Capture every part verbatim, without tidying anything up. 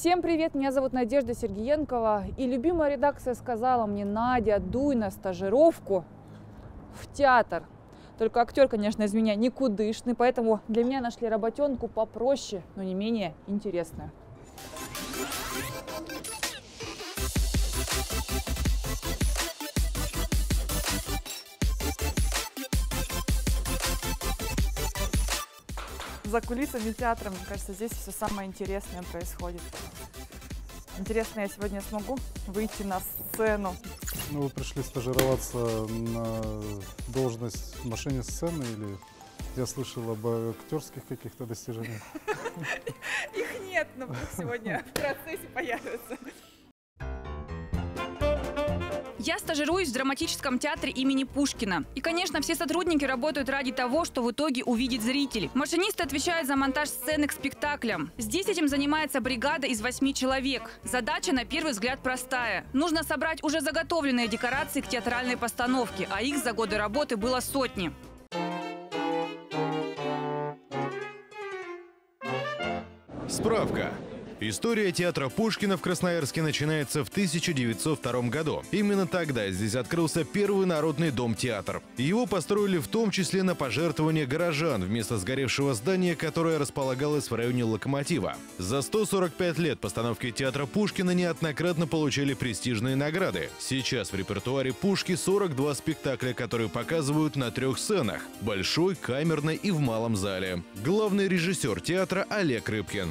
Всем привет, меня зовут Надежда Сергеенкова, и любимая редакция сказала мне: Надя, дуй на стажировку в театр. Только актер, конечно, из меня никудышный, поэтому для меня нашли работенку попроще, но не менее интересную. За кулисами театра, мне кажется, здесь все самое интересное происходит. Интересно, я сегодня смогу выйти на сцену? Ну, вы пришли стажироваться на должность машинист сцены или я слышал об актерских каких-то достижениях? Их нет, но сегодня в процессе появятся. Я стажируюсь в драматическом театре имени Пушкина. И, конечно, все сотрудники работают ради того, что в итоге увидит зритель. Машинисты отвечают за монтаж сцены к спектаклям. Здесь этим занимается бригада из восьми человек. Задача, на первый взгляд, простая. Нужно собрать уже заготовленные декорации к театральной постановке, а их за годы работы было сотни. Справка. История театра Пушкина в Красноярске начинается в тысяча девятьсот втором году. Именно тогда здесь открылся первый народный дом-театр. Его построили в том числе на пожертвования горожан вместо сгоревшего здания, которое располагалось в районе Локомотива. За сто сорок пять лет постановки театра Пушкина неоднократно получали престижные награды. Сейчас в репертуаре Пушки сорок два спектакля, которые показывают на трех сценах – большой, камерной и в малом зале. Главный режиссер театра Олег Рыбкин.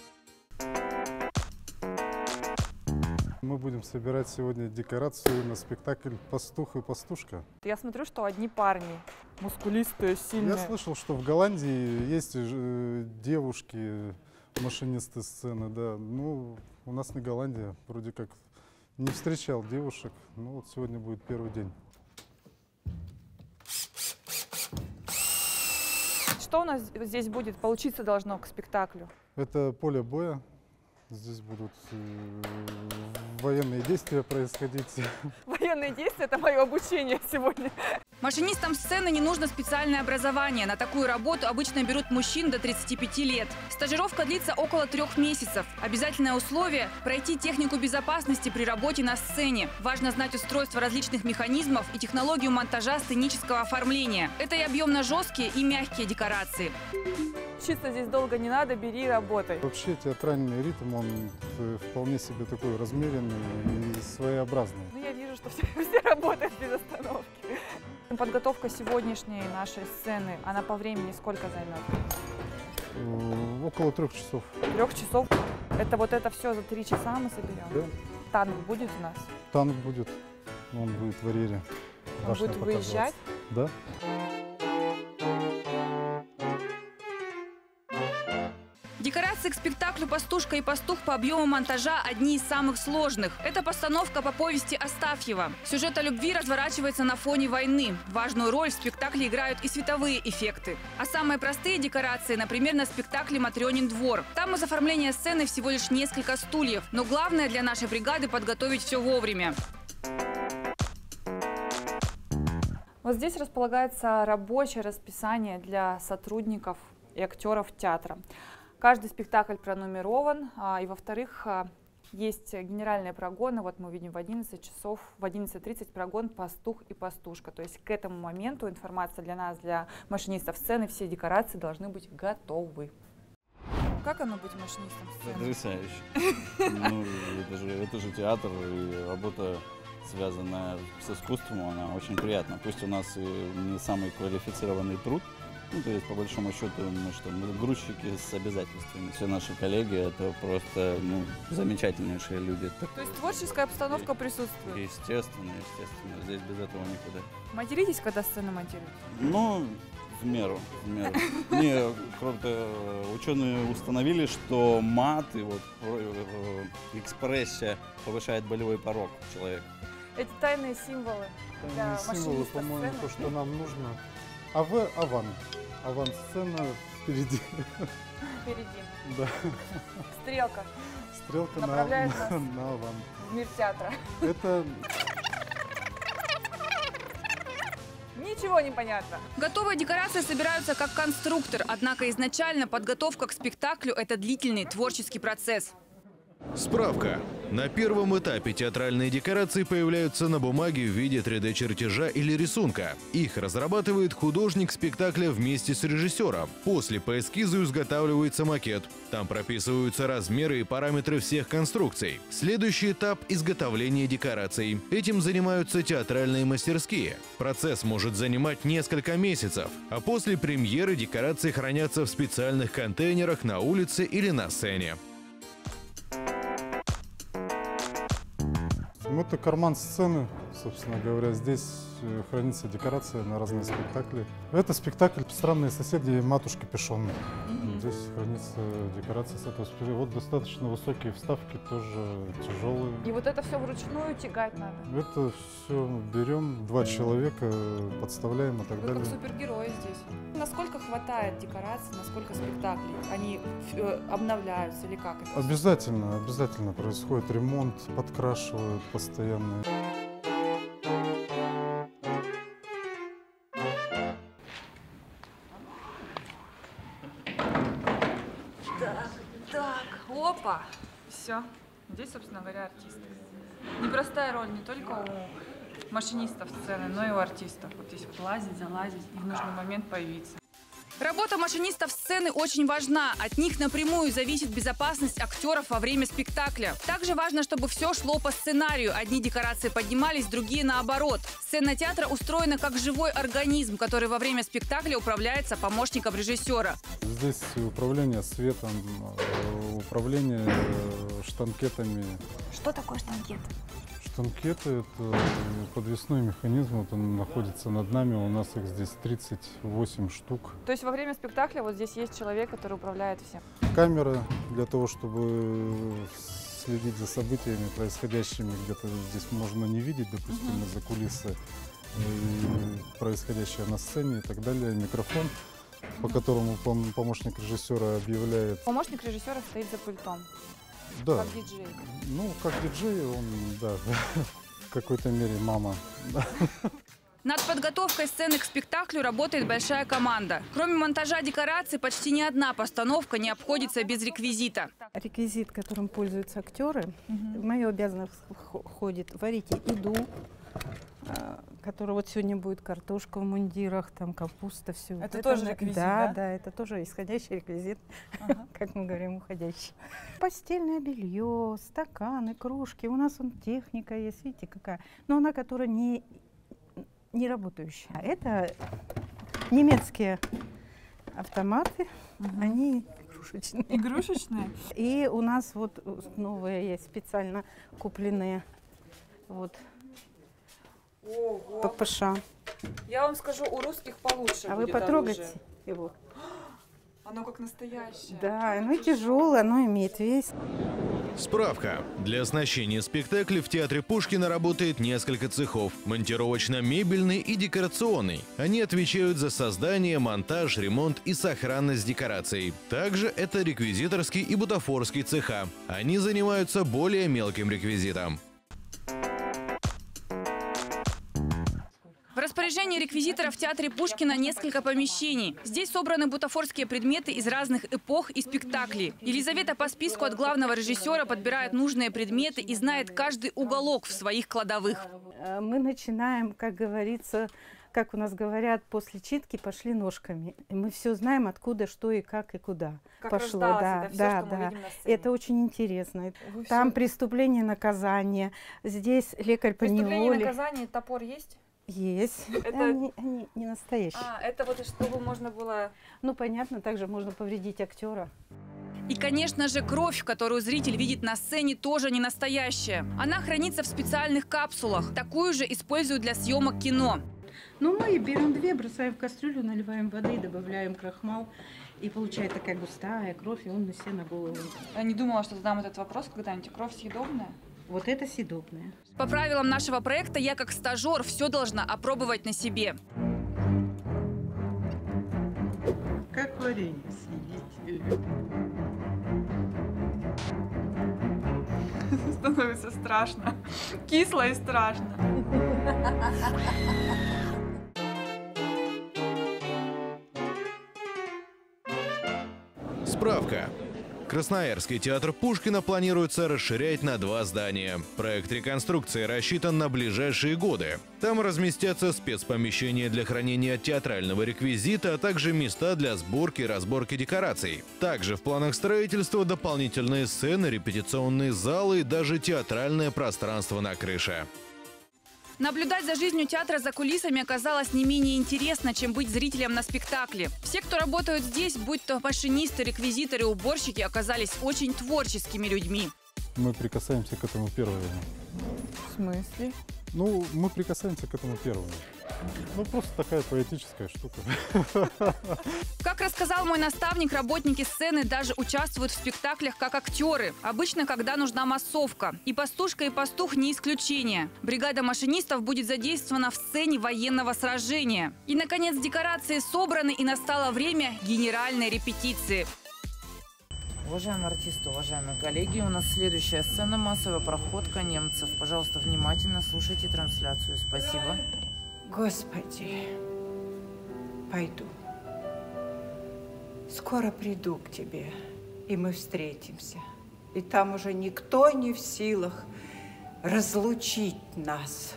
Мы будем собирать сегодня декорацию на спектакль «Пастух и пастушка». Я смотрю, что одни парни, мускулистые, сильные. Я слышал, что в Голландии есть девушки, машинисты сцены, да. Ну, у нас не Голландия, вроде как не встречал девушек. Ну, вот сегодня будет первый день. Что у нас здесь будет получиться должно к спектаклю? Это поле боя. Здесь будут э, военные действия происходить. Военные действия – это мое обучение сегодня. Машинистам сцены не нужно специальное образование. На такую работу обычно берут мужчин до тридцати пяти лет. Стажировка длится около трех месяцев. Обязательное условие – пройти технику безопасности при работе на сцене. Важно знать устройство различных механизмов и технологию монтажа сценического оформления. Это и объемно-жесткие, и мягкие декорации. Учиться здесь долго не надо, бери и работай. Вообще театральный ритм, он вполне себе такой размеренный и своеобразный. Ну, я вижу, что все, все работают без остановки. Подготовка сегодняшней нашей сцены, она по времени сколько займет? Около трех часов. Трех часов? Это вот это все за три часа мы соберем? Да. Танк будет у нас? Танк будет, он будет в арьере. Он будет выезжать? Да. Декорации к спектаклю «Пастушка и пастух» по объему монтажа одни из самых сложных. Это постановка по повести Астафьева. Сюжет о любви разворачивается на фоне войны. Важную роль в спектакле играют и световые эффекты. А самые простые декорации, например, на спектакле «Матрёнин двор». Там из оформления сцены всего лишь несколько стульев. Но главное для нашей бригады – подготовить все вовремя. Вот здесь располагается рабочее расписание для сотрудников и актеров театра. Каждый спектакль пронумерован, и, во-вторых, есть генеральные прогоны. Вот мы видим в одиннадцать часов, в одиннадцать тридцать прогон «Пастух и пастушка». То есть к этому моменту информация для нас, для машинистов сцены, все декорации должны быть готовы. Как оно быть машинистом сцены? Потрясающе. Ну, это же, это же театр, и работа, связанная с искусством, она очень приятна. Пусть у нас и не самый квалифицированный труд, ну, то есть, по большому счету, мы что, мы грузчики с обязательствами. Все наши коллеги — это просто, ну, замечательнейшие люди. То есть творческая обстановка присутствует? Естественно, естественно. Здесь без этого никуда. Материтесь, когда сцену монтируете? Ну, в меру, в меру. Не, просто ученые установили, что мат и вот экспрессия повышает болевой порог человека. Эти тайные символы для символы, по-моему, то, что нам нужно. А в Аван. Аван-сцена впереди. Впереди. Да. Стрелка. Стрелка направляет на, нас на Аван. В мир театра. Это... Ничего не понятно. Готовые декорации собираются как конструктор, однако изначально подготовка к спектаклю – это длительный творческий процесс. Справка. На первом этапе театральные декорации появляются на бумаге в виде три дэ чертежа или рисунка. Их разрабатывает художник спектакля вместе с режиссером. После по эскизу изготавливается макет. Там прописываются размеры и параметры всех конструкций. Следующий этап – изготовление декораций. Этим занимаются театральные мастерские. Процесс может занимать несколько месяцев. А после премьеры декорации хранятся в специальных контейнерах на улице или на сцене. Это карман сцены, собственно говоря. Здесь хранится декорация на разные спектакли. Это спектакль «Странные соседи» «Матушки Пешон». Mm-hmm. Здесь хранится декорация с этого спектакля. Вот достаточно высокие вставки, тоже тяжелые. И вот это все вручную тягать надо? Это все берем, два человека, подставляем и так Вы далее. как супергерои здесь. Насколько хватает декораций, насколько спектаклей? Они обновляются или как это? Обязательно, обязательно происходит ремонт, подкрашивают постоянно. Так, так, опа, все. Здесь, собственно говоря, артисты. Непростая роль не только у машинистов сцены, но и у артистов. Вот здесь вот лазить, залазить и в нужный момент появиться. Работа машинистов сцены очень важна. От них напрямую зависит безопасность актеров во время спектакля. Также важно, чтобы все шло по сценарию. Одни декорации поднимались, другие наоборот. Сцена театра устроена как живой организм, который во время спектакля управляется помощником режиссера. Здесь управление светом, управление штанкетами. Что такое штанкет? Штанкеты – это подвесной механизм, вот он находится над нами, у нас их здесь тридцать восемь штук. То есть во время спектакля вот здесь есть человек, который управляет всем? Камера для того, чтобы следить за событиями, происходящими, где-то здесь можно не видеть, допустим, uh-huh. из-за кулисы, и происходящее на сцене и так далее. Микрофон, по которому пом- помощник режиссера объявляет. Помощник режиссера стоит за пультом. Да. Как диджей. Ну, как диджей, он, да, в какой-то мере мама. Над подготовкой сцены к спектаклю работает большая команда. Кроме монтажа декораций, почти ни одна постановка не обходится без реквизита. Реквизит, которым пользуются актеры, угу. в мою обязанность входит варить еду, которая вот сегодня будет картошка в мундирах, там капуста, все. Это, это тоже реквизит, да? Да, да, это тоже исходящий реквизит, ага. как мы говорим, уходящий. Постельное белье, стаканы, кружки. У нас вон техника есть, видите, какая. Но она, которая не, не работающая. Это немецкие автоматы, угу. они игрушечные. Игрушечные? И у нас вот новые есть, специально купленные. Вот. Ого. ППШ. Я вам скажу, у русских получше. А вы потрогайте оружие. Его. Оно как настоящее. Да, оно тяжелое, оно имеет вес. Справка. Для оснащения спектакля в театре Пушкина работает несколько цехов. Монтировочно-мебельный и декорационный. Они отвечают за создание, монтаж, ремонт и сохранность декораций. Также это реквизиторский и бутафорский цеха. Они занимаются более мелким реквизитом. В распоряжении реквизитора в театре Пушкина несколько помещений. Здесь собраны бутафорские предметы из разных эпох и спектаклей. Елизавета по списку от главного режиссера подбирает нужные предметы и знает каждый уголок в своих кладовых. Мы начинаем, как говорится, как у нас говорят, после читки пошли ножками. Мы все знаем, откуда, что и как и куда как пошло. Да, все, да, да. Это очень интересно. Вы Там все... преступление, наказание. Здесь лекарь по неволе. Преступление, наказание, топор есть? Есть. Это... Они, они не настоящие. А, это вот чтобы можно было... Ну, понятно, также можно повредить актера. И, конечно же, кровь, которую зритель видит на сцене, тоже не настоящая. Она хранится в специальных капсулах. Такую же используют для съемок кино. Ну, мы берем две, бросаем в кастрюлю, наливаем воды, добавляем крахмал. И получается такая густая кровь, и он на себе на голову. Я не думала, что задам этот вопрос когда-нибудь. Кровь съедобная? Вот это съедобное. По правилам нашего проекта я как стажер все должна опробовать на себе. Как варенье съедите. Становится страшно. Кисло и страшно. Справка. Красноярский театр Пушкина планируется расширять на два здания. Проект реконструкции рассчитан на ближайшие годы. Там разместятся спецпомещения для хранения театрального реквизита, а также места для сборки и разборки декораций. Также в планах строительства дополнительные сцены, репетиционные залы и даже театральное пространство на крыше. Наблюдать за жизнью театра за кулисами оказалось не менее интересно, чем быть зрителем на спектакле. Все, кто работают здесь, будь то машинисты, реквизиторы, уборщики, оказались очень творческими людьми. Мы прикасаемся к этому первыми. В смысле? Ну, мы прикасаемся к этому первыми. Ну, просто такая поэтическая штука. Как рассказал мой наставник, работники сцены даже участвуют в спектаклях как актеры. Обычно, когда нужна массовка. И «Пастушка» и «Пастух» не исключение. Бригада машинистов будет задействована в сцене военного сражения. И, наконец, декорации собраны, и настало время генеральной репетиции. Уважаемые артисты, уважаемые коллеги, у нас следующая сцена — массовая проходка немцев. Пожалуйста, внимательно слушайте трансляцию. Спасибо. Господи, пойду. Скоро приду к тебе, и мы встретимся. И там уже никто не в силах разлучить нас.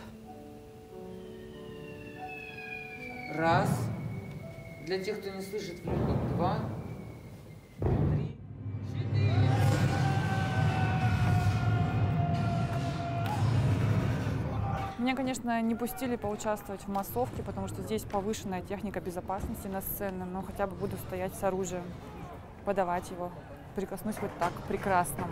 Раз. Для тех, кто не слышит, в люках. Два. Три. Четыре. Меня, конечно, не пустили поучаствовать в массовке, потому что здесь повышенная техника безопасности на сцене, но хотя бы буду стоять с оружием, подавать его, прикоснусь вот так к прекрасному.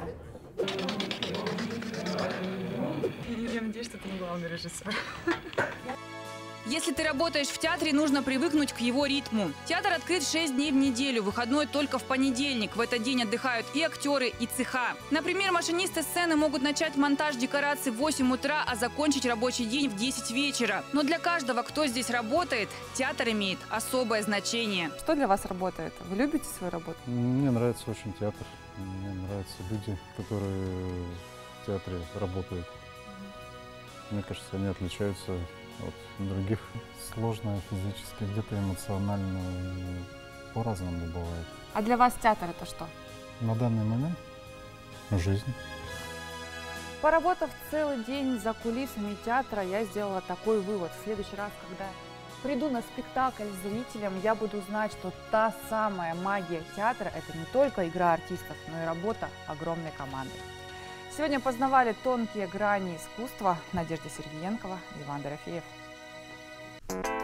Я надеюсь, что ты не главный режиссер. Если ты работаешь в театре, нужно привыкнуть к его ритму. Театр открыт шесть дней в неделю, выходной только в понедельник. В этот день отдыхают и актеры, и цеха. Например, машинисты сцены могут начать монтаж декораций в восемь утра, а закончить рабочий день в десять вечера. Но для каждого, кто здесь работает, театр имеет особое значение. Что для вас работает? Вы любите свою работу? Мне нравится очень театр. Мне нравятся люди, которые в театре работают. Мне кажется, они отличаются от других. Сложно физически, где-то эмоционально, по-разному бывает. А для вас театр это что? На данный момент жизнь. Поработав целый день за кулисами театра, я сделала такой вывод. В следующий раз, когда приду на спектакль зрителям, я буду знать, что та самая магия театра – это не только игра артистов, но и работа огромной команды. Сегодня познавали тонкие грани искусства Надежда Сергеенкова и Иван Дорофеев.